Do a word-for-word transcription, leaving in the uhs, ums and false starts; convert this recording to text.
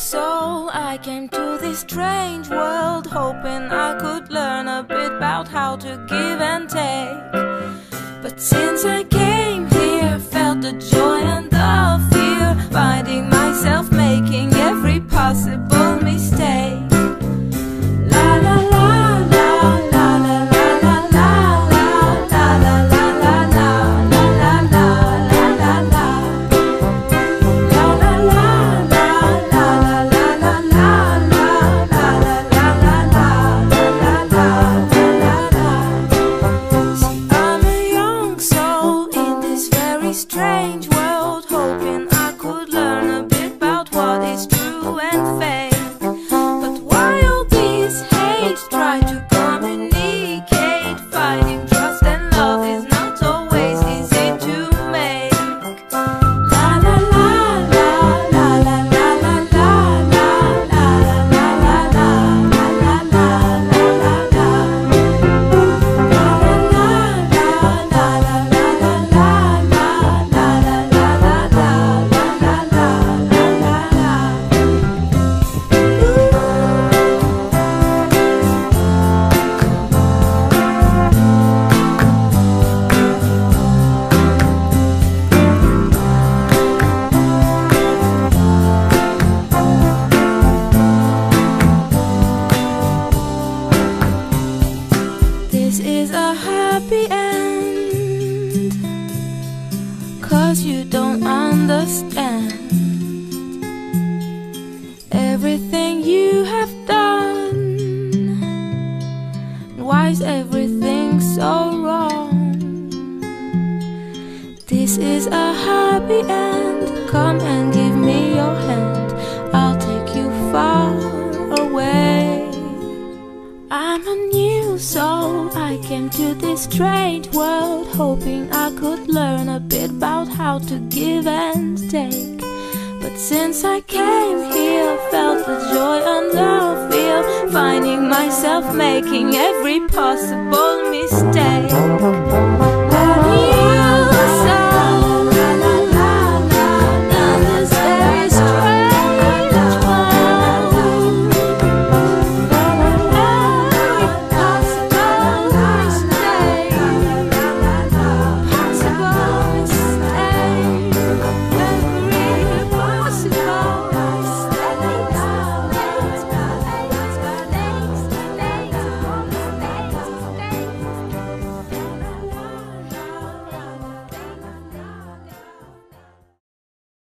soul, I came to this strange world hoping I could learn a bit about how to give and take. But since I came here, felt the joy and the fear, finding myself making every possible mistake. La la la la la la la la la la la la la la la la la la la. Strange world, hoping I could learn a bit about what is true and fake. But why all this hate? Try to communicate. Finding trust and love is not always easy to make. La la la la la la la la la la la la la la la la la. This is a happy end, 'cause you don't understand everything you have done. Why is everything so wrong? This is a happy end. Come and give me your hand, I'll take you far away. I'm a new soul, I came to this strange world hoping I could learn a bit about how to give and take. But since I came here, felt the joy and the fear, finding myself making every possible mistake.